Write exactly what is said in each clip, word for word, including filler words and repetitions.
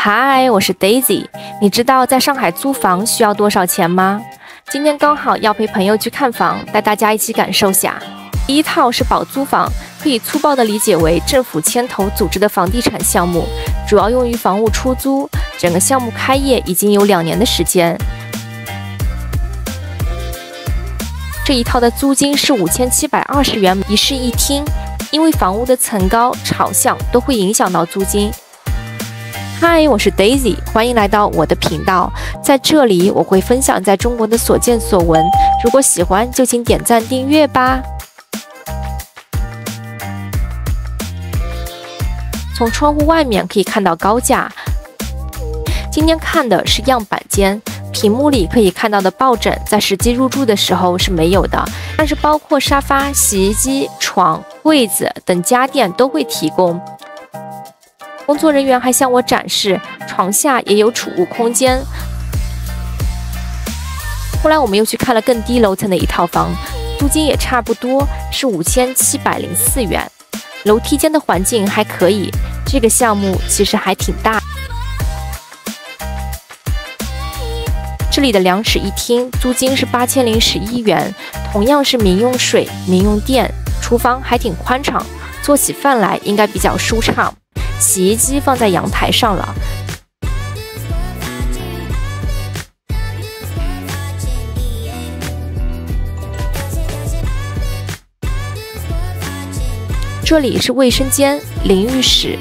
嗨，我是 Daisy。你知道在上海租房需要多少钱吗？今天刚好要陪朋友去看房，带大家一起感受下。第一套是保租房，可以粗暴地理解为政府牵头组织的房地产项目，主要用于房屋出租。整个项目开业已经有两年的时间。这一套的租金是五千七百二十元一室一厅，因为房屋的层高、朝向都会影响到租金。嗨，我是 Daisy， 欢迎来到我的频道。在这里我会分享在中国的所见所闻，如果喜欢就请点赞订阅吧。从窗户外面可以看到高架。今天看的是样板间，屏幕里可以看到的抱枕在实际入住的时候是没有的，但是包括沙发、洗衣机、床、柜子等家电都会提供。工作人员还向我展示床下也有储物空间。后来我们又去看了更低楼层的一套房，租金也差不多是五千七百零四元。楼梯间的环境还可以，这个项目其实还挺大。这里的两室一厅租金是八千零十一元，同样是民用水、民用电，厨房还挺宽敞，做起饭来应该比较舒畅。洗衣机放在阳台上了。这里是卫生间、淋浴室。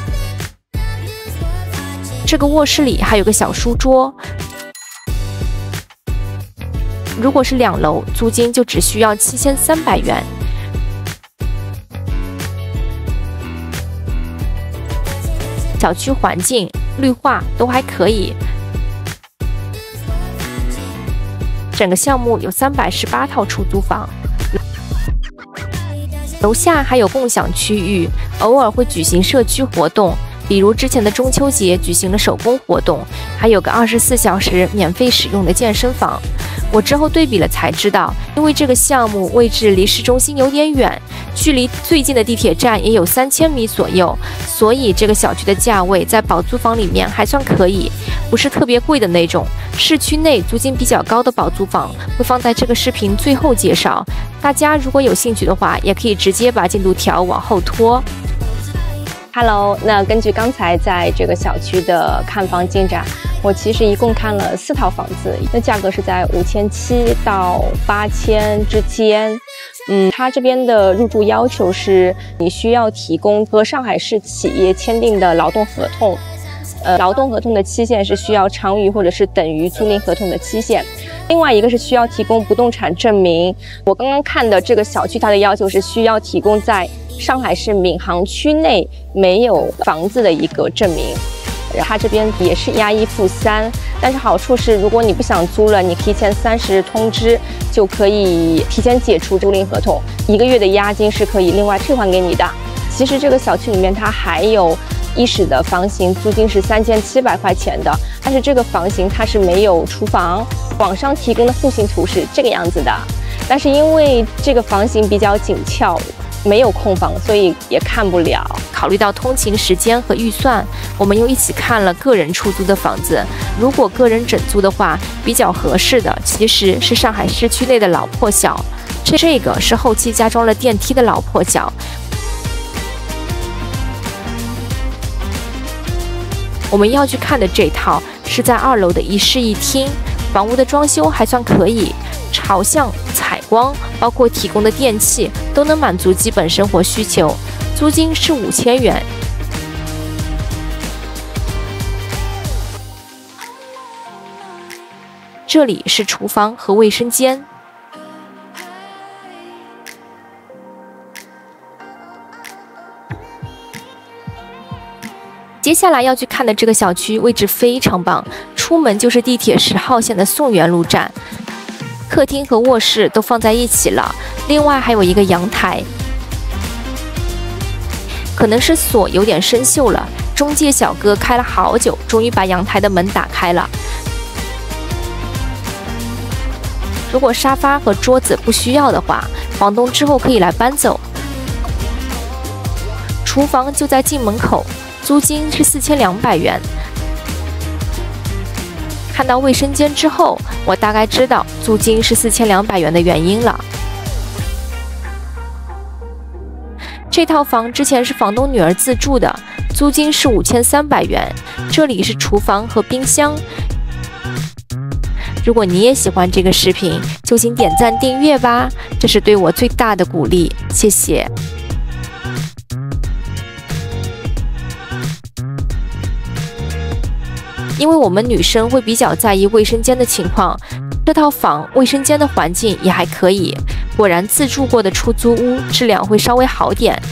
这个卧室里还有个小书桌。如果是两楼，租金就只需要七千三百元。小区环境、绿化都还可以。整个项目有三百十八套出租房。楼下还有共享区域，偶尔会举行社区活动，比如之前的中秋节举行了手工活动，还有个二十四小时免费使用的健身房。我之后对比了才知道，因为这个项目位置离市中心有点远，距离最近的地铁站也有三千米左右，所以这个小区的价位在保租房里面还算可以，不是特别贵的那种。市区内租金比较高的保租房会放在这个视频最后介绍，大家如果有兴趣的话，也可以直接把进度条往后拖。 Hello， 那根据刚才在这个小区的看房进展，我其实一共看了四套房子，那价格是在五千七到八千之间。嗯，它这边的入住要求是你需要提供和上海市企业签订的劳动合同，呃，劳动合同的期限是需要长于或者是等于租赁合同的期限。另外一个是需要提供不动产证明。我刚刚看的这个小区，它的要求是需要提供在上海市闵行区内没有房子的一个证明。它这边也是押一付三，但是好处是，如果你不想租了，你提前三十日通知就可以提前解除租赁合同，一个月的押金是可以另外退还给你的。其实这个小区里面它还有一室的房型，租金是三千七百块钱的，但是这个房型它是没有厨房。网上提供的户型图是这个样子的，但是因为这个房型比较紧俏，没有空房，所以也看不了。 考虑到通勤时间和预算，我们又一起看了个人出租的房子。如果个人整租的话，比较合适的其实是上海市区内的老破小。这这个是后期加装了电梯的老破小。我们要去看的这套是在二楼的一室一厅，房屋的装修还算可以，朝向、采光，包括提供的电器都能满足基本生活需求。租金是五千元。这里是厨房和卫生间。接下来要去看的这个小区位置非常棒，出门就是地铁十号线的宋园路站，客厅和卧室都放在一起了，另外还有一个阳台。可能是锁有点生锈了，中介小哥开了好久，终于把阳台的门打开了。如果沙发和桌子不需要的话，房东之后可以来搬走。厨房就在进门口，租金是四千两百元。 看到卫生间之后，我大概知道租金是四千两百元的原因了。这套房之前是房东女儿自住的，租金是五千三百元。这里是厨房和冰箱。如果你也喜欢这个视频，就请点赞订阅吧，这是对我最大的鼓励，谢谢。因为我们女生会比较在意卫生间的情况，这套房卫生间的环境也还可以，果然自住过的出租屋质量会稍微好点。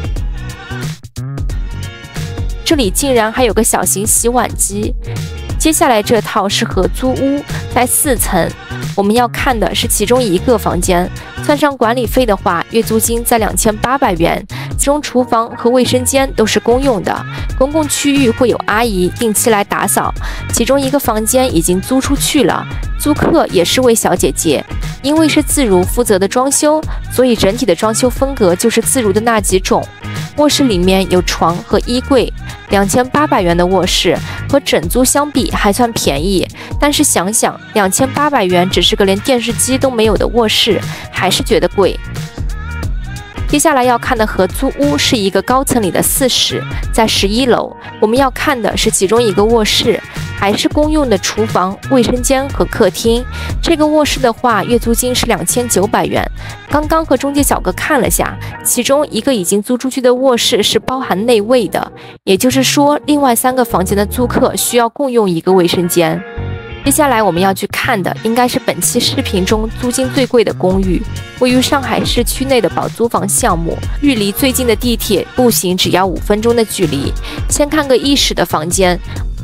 这里竟然还有个小型洗碗机。接下来这套是合租屋，在四层，我们要看的是其中一个房间，算上管理费的话，月租金在两千八百元，其中厨房和卫生间都是公用的，公共区域会有阿姨定期来打扫，其中一个房间已经租出去了，租客也是位小姐姐。因为是自如负责的装修，所以整体的装修风格就是自如的那几种。卧室里面有床和衣柜，两千八百元的卧室和整租相比还算便宜，但是想想两千八百元只是个连电视机都没有的卧室，还是觉得贵。接下来要看的合租屋是一个高层里的四室，在十一楼，我们要看的是其中一个卧室，还是公用的厨房、卫生间和客厅。这个卧室的话，月租金是两千九百元。刚刚和中介小哥看了下，其中一个已经租出去的卧室是包含内卫的，也就是说，另外三个房间的租客需要共用一个卫生间。接下来我们要去看的应该是本期视频中租金最贵的公寓，位于上海市区内的保租房项目，距离最近的地铁步行只要五分钟的距离。先看个一室的房间，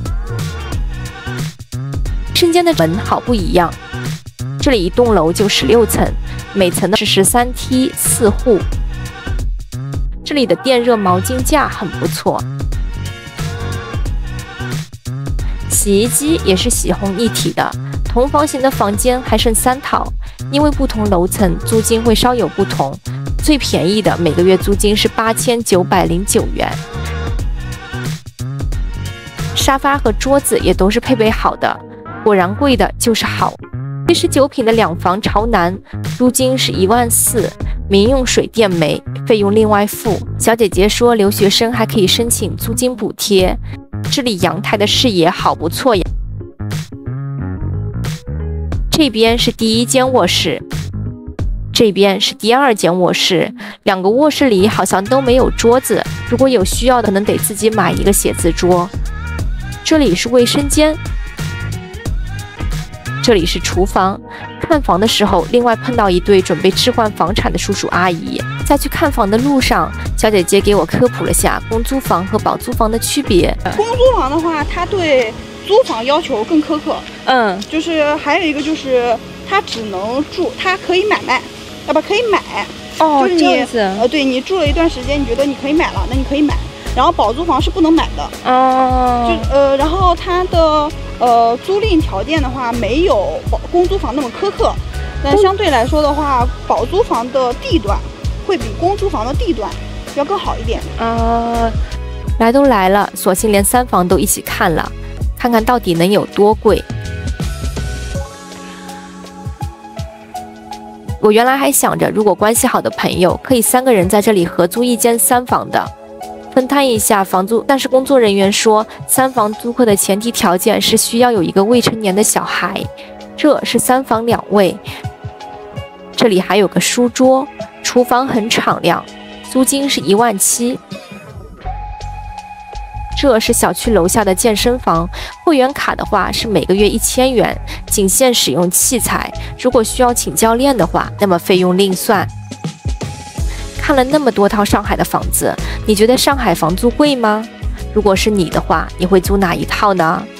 卫生间的门好不一样。这里一栋楼就十六层，每层的是十三梯四户。这里的电热毛巾架很不错。洗衣机也是洗烘一体的，同房型的房间还剩三套，因为不同楼层租金会稍有不同，最便宜的每个月租金是八千九百零九元。沙发和桌子也都是配备好的，果然贵的就是好。七十九平的两房朝南，租金是一万四，民用水电煤费用另外付。小姐姐说留学生还可以申请租金补贴。这里阳台的视野好不错呀。这边是第一间卧室，这边是第二间卧室，两个卧室里好像都没有桌子，如果有需要的可能得自己买一个写字桌。这里是卫生间，这里是厨房。看房的时候，另外碰到一对准备置换房产的叔叔阿姨。在去看房的路上，小姐姐给我科普了下公租房和保租房的区别。 公租房的话，它对租房要求更苛刻。 嗯， 就是还有一个就是它只能住，它可以买卖，啊不可以买。 哦， 就是你这样子。 呃，对你住了一段时间，你觉得你可以买了，那你可以买。然后保租房是不能买的。 哦。 就呃，然后它的呃租赁条件的话，没有保公租房那么苛刻。但相对来说的话，保租房的地段会比公租房的地段要更好一点。 啊，来都来了，索性连三房都一起看了，看看到底能有多贵。我原来还想着，如果关系好的朋友，可以三个人在这里合租一间三房的，分摊一下房租。但是工作人员说，三房租客的前提条件是需要有一个未成年的小孩。这是三房两卫。这里还有个书桌，厨房很敞亮，租金是一万七。这是小区楼下的健身房，会员卡的话是每个月一千元，仅限使用器材。如果需要请教练的话，那么费用另算。看了那么多套上海的房子，你觉得上海房租贵吗？如果是你的话，你会租哪一套呢？